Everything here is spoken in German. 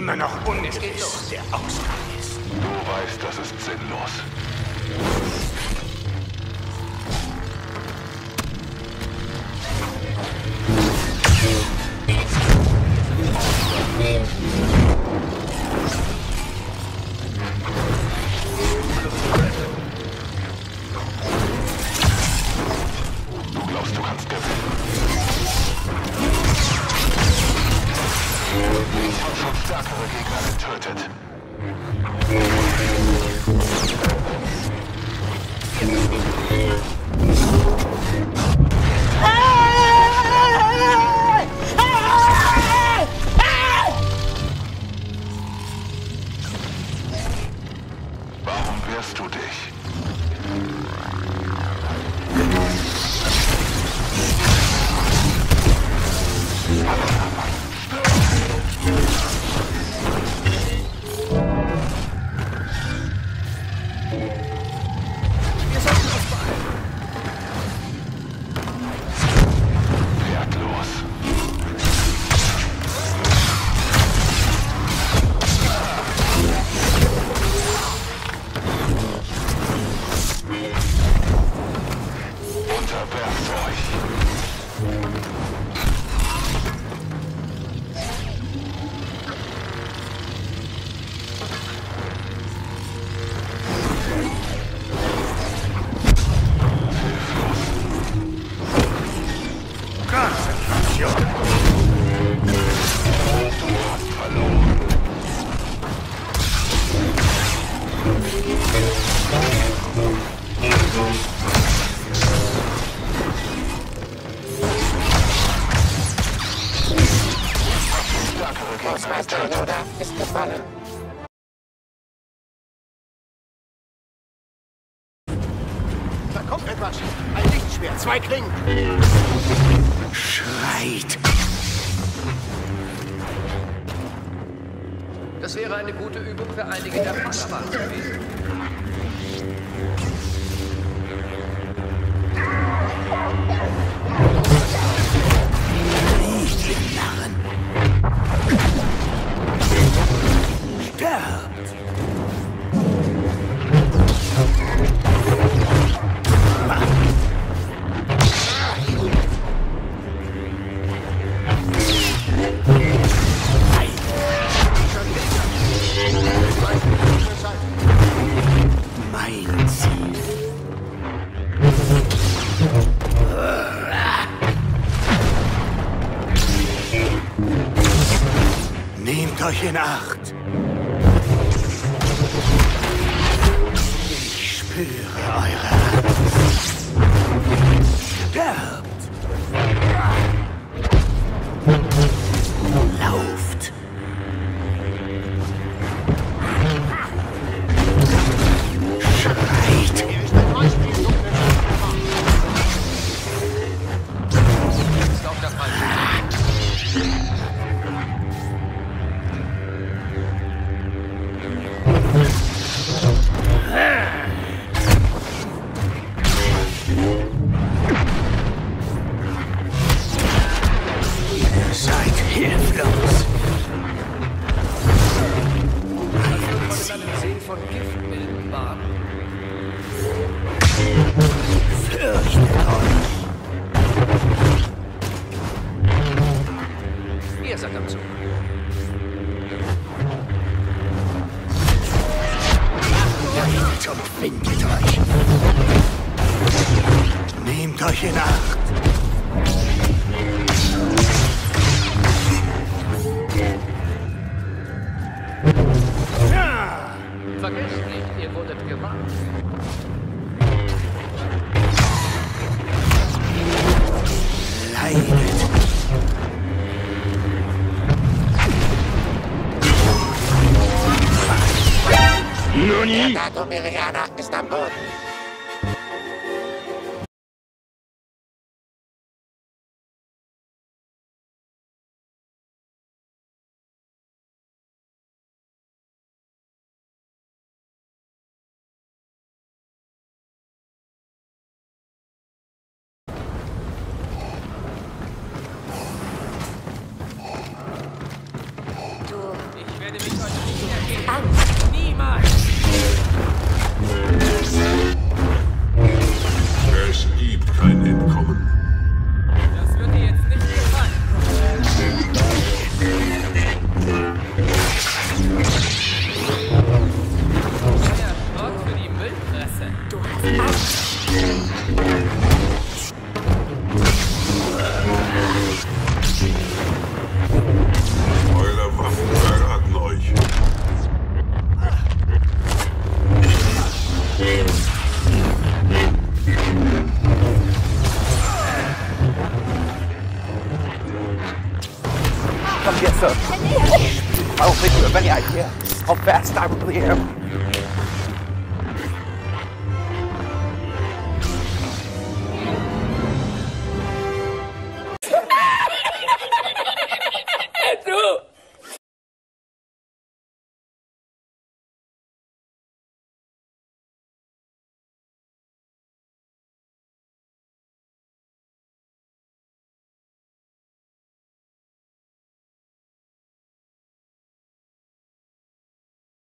immer noch ungewiss, der Ausgang ist. Du weißt, das ist sinnlos. Du glaubst, du kannst gewinnen. Ich habe schon stärkere Gegner getötet. Warum wehrst du dich? Wir sollten uns beeilen. Wertlos. Unterwerft euch. Konzentration. Du hast verloren. Stärkere Gegner Großmeister getötet. Yoda ist gefallen. Da kommt etwas. Ein Lichtschwert, 2 Klingen. Schreit. Das wäre eine gute Übung für einige der Panama's gewesen. Nicht den Narren. Sterbt. Mein Ziel. Nehmt euch in Acht. Ich spüre eure Angst. Sterbt. Lauft. Schreit. Ist auf der falschen. Ihr seid hilflos. Von einem See von Giftmilben baden. Fürchtet euch. Ihr seid am Zug. Geht und findet euch. Nehmt euch in Acht. Vergesst nicht, ihr wurdet gewarnt. Leidet. Der Dato Meriana ist am Boden. Ich werde mich Eure Waffen verraten euch. Come get some. I don't think you have any idea how fast I really am.